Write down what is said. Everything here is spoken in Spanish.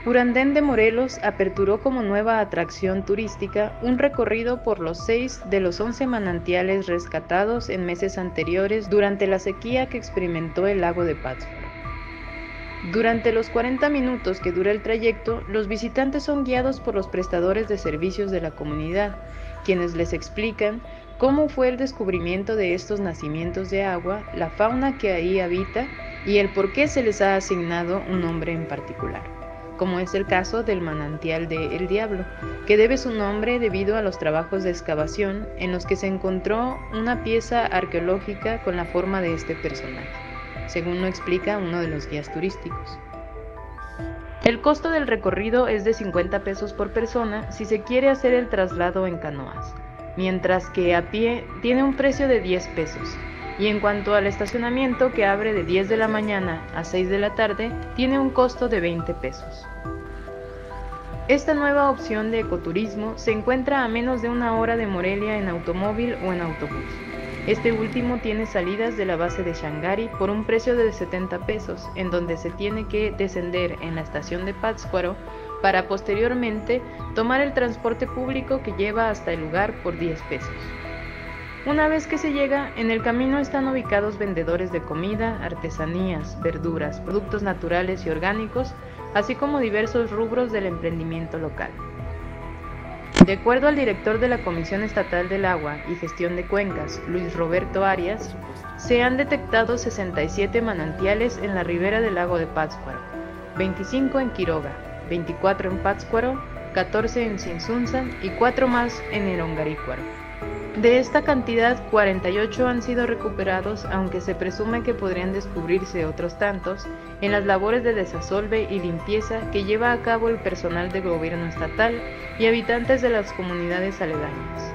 Urandén de Morelos aperturó como nueva atracción turística un recorrido por los 6 de los 11 manantiales rescatados en meses anteriores durante la sequía que experimentó el lago de Pátzcuaro. Durante los 40 minutos que dura el trayecto, los visitantes son guiados por los prestadores de servicios de la comunidad, quienes les explican cómo fue el descubrimiento de estos nacimientos de agua, la fauna que ahí habita y el por qué se les ha asignado un nombre en particular, como es el caso del manantial de El Diablo, que debe su nombre debido a los trabajos de excavación en los que se encontró una pieza arqueológica con la forma de este personaje, según lo explica uno de los guías turísticos. El costo del recorrido es de 50 pesos por persona si se quiere hacer el traslado en canoas, mientras que a pie tiene un precio de 10 pesos. Y en cuanto al estacionamiento, que abre de 10 de la mañana a 6 de la tarde, tiene un costo de 20 pesos. Esta nueva opción de ecoturismo se encuentra a menos de una hora de Morelia en automóvil o en autobús. Este último tiene salidas de la base de Xangari por un precio de 70 pesos, en donde se tiene que descender en la estación de Pátzcuaro para posteriormente tomar el transporte público que lleva hasta el lugar por 10 pesos. Una vez que se llega, en el camino están ubicados vendedores de comida, artesanías, verduras, productos naturales y orgánicos, así como diversos rubros del emprendimiento local. De acuerdo al director de la Comisión Estatal del Agua y Gestión de Cuencas, Luis Roberto Arias, se han detectado 67 manantiales en la ribera del lago de Pátzcuaro, 25 en Quiroga, 24 en Pátzcuaro, 14 en Cinzunza y 4 más en Erongarícuaro. De esta cantidad, 48 han sido recuperados, aunque se presume que podrían descubrirse otros tantos en las labores de desasolve y limpieza que lleva a cabo el personal del gobierno estatal y habitantes de las comunidades aledañas.